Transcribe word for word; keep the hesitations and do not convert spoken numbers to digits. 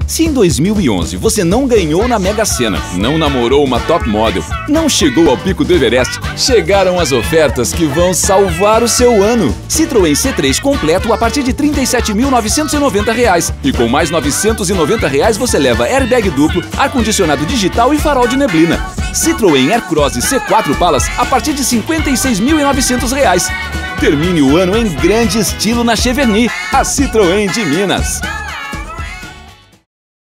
Se em dois mil e onze você não ganhou na Mega Sena, não namorou uma top model, não chegou ao pico do Everest, chegaram as ofertas que vão salvar o seu ano. Citroën C três completo a partir de trinta e sete mil novecentos e noventa reais. E com mais novecentos e noventa reais você leva airbag duplo, ar-condicionado digital e farol de neblina. Citroën Aircross C quatro Palas a partir de cinquenta e seis mil e novecentos reais. Termine o ano em grande estilo na Cheverny, a Citroën de Minas.